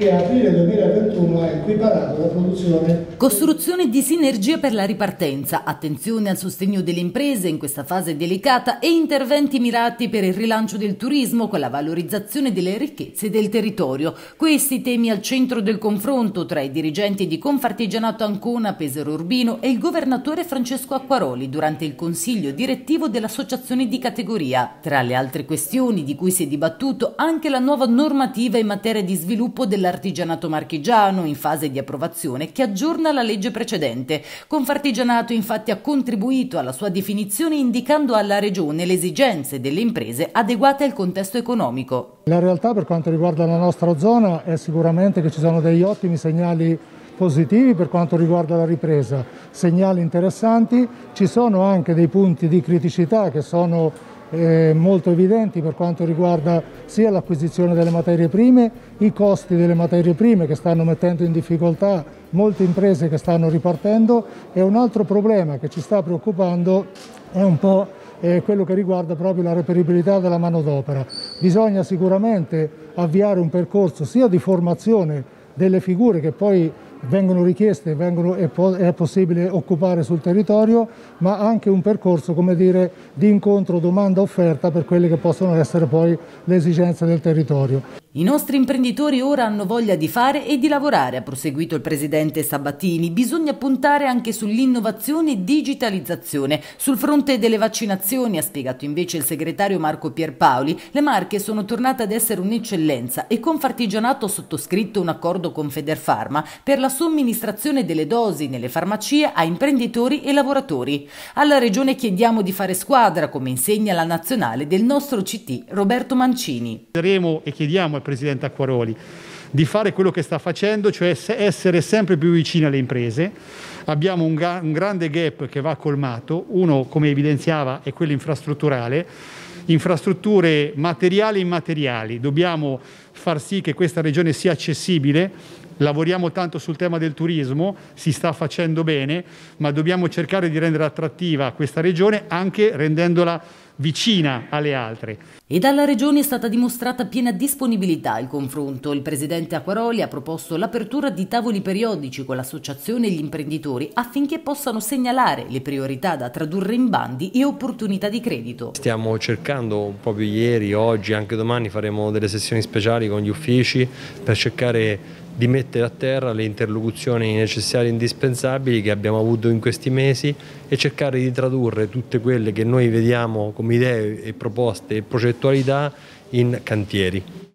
che a aprile 2021 ha equiparato la produzione. Costruzione di sinergie per la ripartenza, attenzione al sostegno delle imprese in questa fase delicata e interventi mirati per il rilancio del turismo con la valorizzazione delle ricchezze del territorio. Questi temi al centro del confronto tra i dirigenti di Confartigianato Ancona, Pesaro Urbino e il governatore Francesco Acquaroli durante il consiglio direttivo dell'associazione di categoria. Tra le altre questioni di cui si è dibattuto anche la nuova normativa in materia di sviluppo dell'artigianato marchigiano in fase di approvazione che aggiorna la legge precedente. Confartigianato infatti ha contribuito alla sua definizione indicando alla Regione le esigenze delle imprese adeguate al contesto economico. La realtà per quanto riguarda la nostra zona è sicuramente che ci sono degli ottimi segnali positivi per quanto riguarda la ripresa, segnali interessanti, ci sono anche dei punti di criticità che sono molto evidenti per quanto riguarda sia l'acquisizione delle materie prime, i costi delle materie prime che stanno mettendo in difficoltà molte imprese che stanno ripartendo, e un altro problema che ci sta preoccupando è un po' quello che riguarda proprio la reperibilità della manodopera. Bisogna sicuramente avviare un percorso sia di formazione delle figure che poi vengono richieste è possibile occupare sul territorio, ma anche un percorso, come dire, di incontro domanda-offerta per quelle che possono essere poi le esigenze del territorio. I nostri imprenditori ora hanno voglia di fare e di lavorare, ha proseguito il presidente Sabatini. Bisogna puntare anche sull'innovazione e digitalizzazione. Sul fronte delle vaccinazioni, ha spiegato invece il segretario Marco Pierpaoli, le Marche sono tornate ad essere un'eccellenza e Confartigianato ha sottoscritto un accordo con Federfarma per la somministrazione delle dosi nelle farmacie a imprenditori e lavoratori. Alla Regione chiediamo di fare squadra, come insegna la nazionale del nostro CT Roberto Mancini. Chiederemo e chiediamo al Presidente Acquaroli di fare quello che sta facendo, cioè essere sempre più vicini alle imprese. Abbiamo un grande gap che va colmato, uno, come evidenziava, è quello infrastrutturale, infrastrutture materiali e immateriali. Dobbiamo far sì che questa regione sia accessibile. Lavoriamo tanto sul tema del turismo, si sta facendo bene, ma dobbiamo cercare di rendere attrattiva questa regione anche rendendola vicina alle altre. E dalla Regione è stata dimostrata piena disponibilità al confronto. Il presidente Acquaroli ha proposto l'apertura di tavoli periodici con l'associazione e gli imprenditori affinché possano segnalare le priorità da tradurre in bandi e opportunità di credito. Stiamo cercando, proprio ieri, oggi, anche domani faremo delle sessioni speciali con gli uffici per cercare di mettere a terra le interlocuzioni necessarie e indispensabili che abbiamo avuto in questi mesi e cercare di tradurre tutte quelle che noi vediamo come idee e proposte e progettualità in cantieri.